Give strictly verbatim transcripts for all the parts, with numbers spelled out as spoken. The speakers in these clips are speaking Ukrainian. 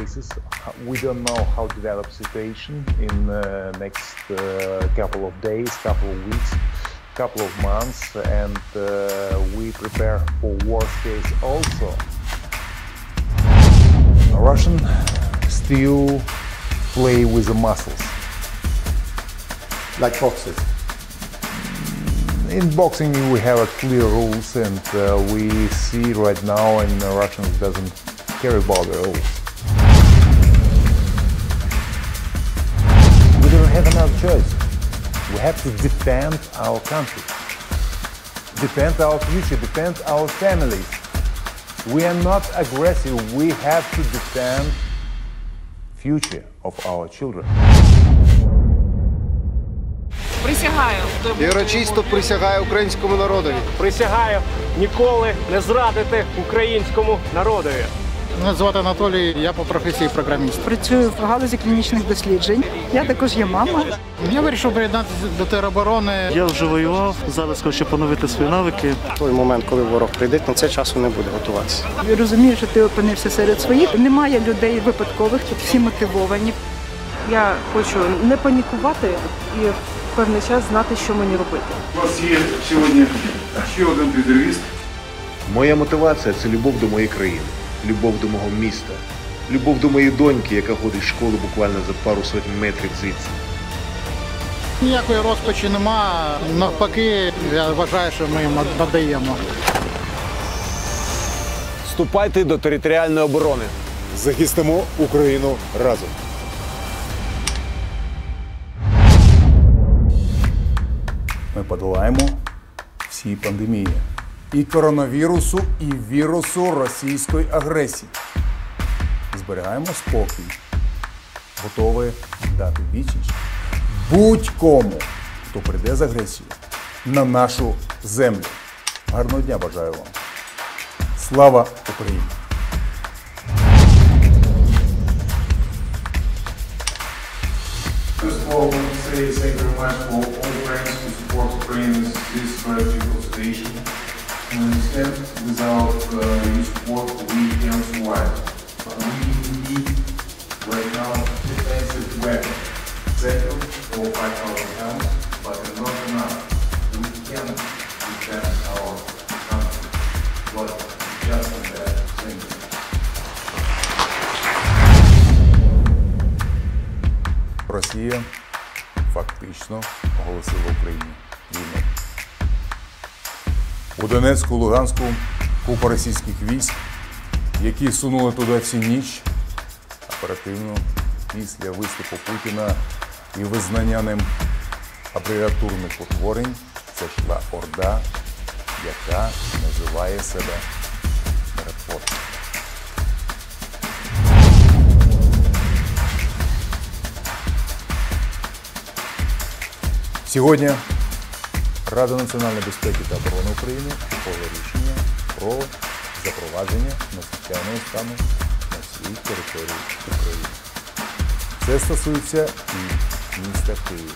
cases. We don't know how to develop situation in the next uh, couple of days, couple of weeks, couple of months, and uh, we prepare for worst case also. Russian still play with the muscles. Like boxers? In boxing we have a clear rules, and uh, we see right now and the Russians doesn't care about the rules. We don't have another choice. We have to defend our country, defend our future, defend our families. We are not aggressive. We have to defend future of our children. Присягаю. Я урочисто присягаю українському народові. Присягаю ніколи не зрадити українському народові. Мене звати Анатолій, я по професії програміст. Працюю в галузі клінічних досліджень. Я також є мама. Я вирішив приєднатися до тероборони. Я вже воював, зараз хочу поновити свої навики. В той момент, коли ворог прийде, на це часу не буде готуватися. Я розумію, що ти опинився серед своїх. Немає людей випадкових, тут всі мотивовані. Я хочу не панікувати і в певний час знати, що мені робити. У вас є сьогодні ще один резервіст. Моя мотивація – це любов до моєї країни, любов до мого міста, любов до моєї доньки, яка ходить в школу буквально за пару сотень метрів звідси. Ніякої розпачі нема, навпаки, я вважаю, що ми їм надаємо. Вступайте до територіальної оборони. Захистимо Україну разом. Ми подолаємо всі пандемії. І коронавірусу, і вірусу російської агресії. Зберігаємо спокій. Готові дати відсіч будь-кому, хто прийде з агресією на нашу землю. Гарного дня бажаю вам. Слава Україні! First of all, I want to say thank you very much for all friends who support Ukraine in this very difficult situation. I understand without uh, your support we can survive. We need right now defensive weapons. Thank you for five thousand pounds, but not enough. We can defend our country. But just like that, thank you. Росія фактично оголосила Україні війну. У Донецьку, Луганську купа російських військ, які сунули туди всю ніч, оперативно після виступу Путіна і визнання ним абревіатурних утворень, це йшла орда, яка називає себе миротворцем. Сьогодні Рада національної безпеки та оборони України ухвалила рішення про запровадження надзвичайного стану на всій території України. Це стосується і міста Києва.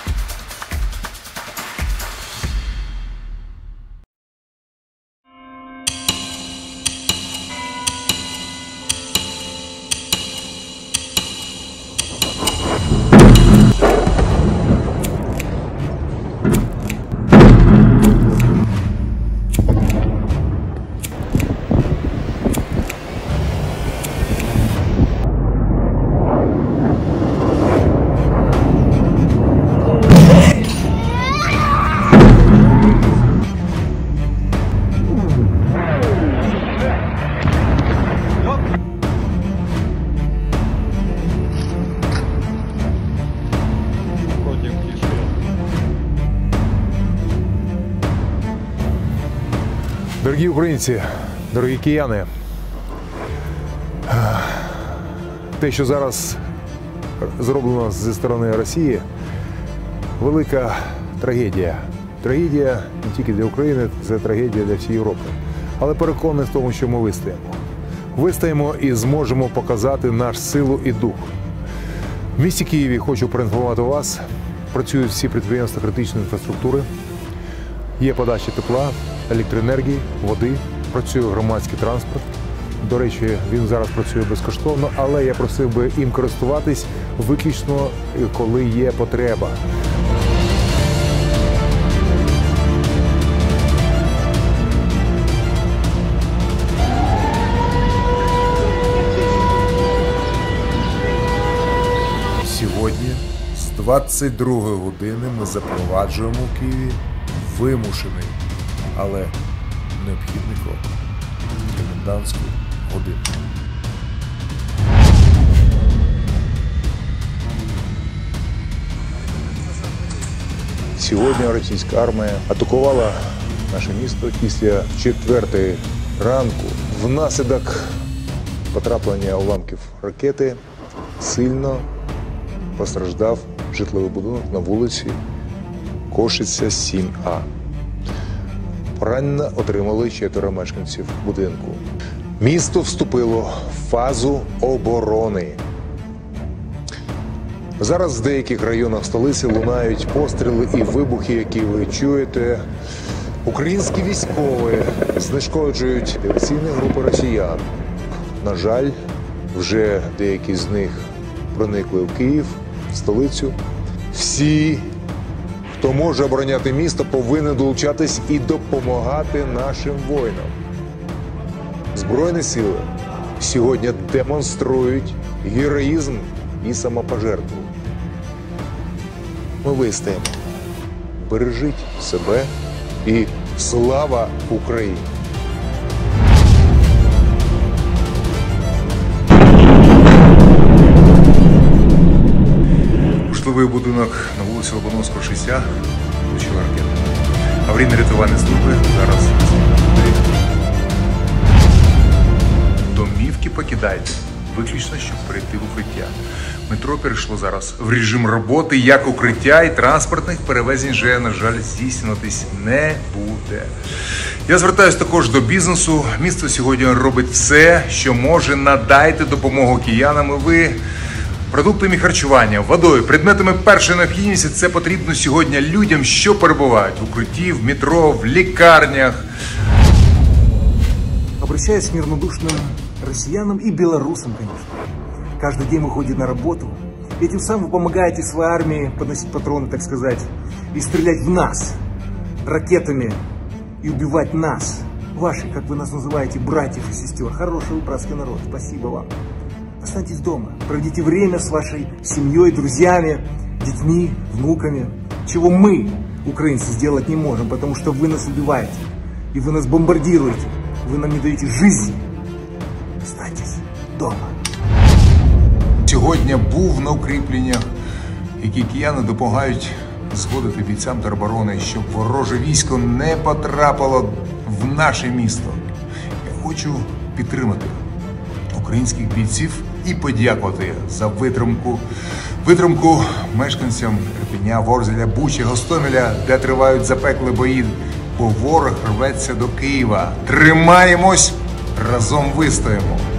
Дорогі українці, дорогі кияни, те, що зараз зроблено зі сторони Росії, велика трагедія. Трагедія не тільки для України, це трагедія для всієї Європи. Але переконаний в тому, що ми вистоїмо. Вистоїмо і зможемо показати нашу силу і дух. В місті Києві, хочу проінформувати вас, працюють всі підприємства критичної інфраструктури, є подача тепла, електроенергії, води, працює громадський транспорт. До речі, він зараз працює безкоштовно, але я просив би їм користуватись виключно, коли є потреба. Сьогодні з двадцять другої години ми запроваджуємо у Києві вимушений, але необхідний крок – комендантську годину. Сьогодні російська армія атакувала наше місто після четвертої ранку. Внаслідок потраплення уламків ракети сильно постраждав житловий будинок на вулиці Кошиця, сім А. Поранення отримали четверо мешканців будинку. Місто вступило в фазу оборони. Зараз в деяких районах столиці лунають постріли і вибухи, які ви чуєте. Українські військові знешкоджують диверсійні групи росіян. На жаль, вже деякі з них проникли в Київ, в столицю. Всі, хто може обороняти місто, повинен долучатись і допомагати нашим воїнам. Збройні сили сьогодні демонструють героїзм і самопожертву. Ми вистоїмо. Бережіть себе і слава Україні! Житловий будинок на вулиці Лобановського, шість А влучила ракета. Аварійно-рятувальні служби зараз домівки покидайте, виключно, щоб перейти в укриття. Метро перейшло зараз в режим роботи, як укриття, і транспортних перевезень вже, на жаль, здійснюватись не буде. Я звертаюся також до бізнесу. Місто сьогодні робить все, що може. Надайте допомогу киянам. І ви продуктами харчування, водою, предметами першої необхідності – це потрібно сьогодні людям, що перебувають в укритті, в метро, в лікарнях. Обращаюсь к мирнодушным россиянам и белорусам, конечно. Каждый день выходит на работу. И тем самым вы помогаете своей армии подносить патроны, так сказать, и стрелять в нас ракетами и убивать нас, ваших, как вы нас называете, братьев и сестер. Хороший украинский народ. Спасибо вам. Останьтесь дома, проведите время с вашей семьей, друзьями, детьми, внуками. Чего мы, украинцы, сделать не можем, потому что вы нас убиваете, и вы нас бомбардируете, вы нам не даете жизни. Останьтесь дома. Сьогодні був на укріпленнях, які кияни допомагають зводити бійцям тероборони, щоб вороже військо не потрапило в наше місто. Я хочу підтримати українських бійців і подякувати за витримку. Витримку мешканцям Ірпеня, Ворзеля, Бучі, Гостомеля, де тривають запекли бої, бо ворог рветься до Києва. Тримаємось, разом вистоїмо!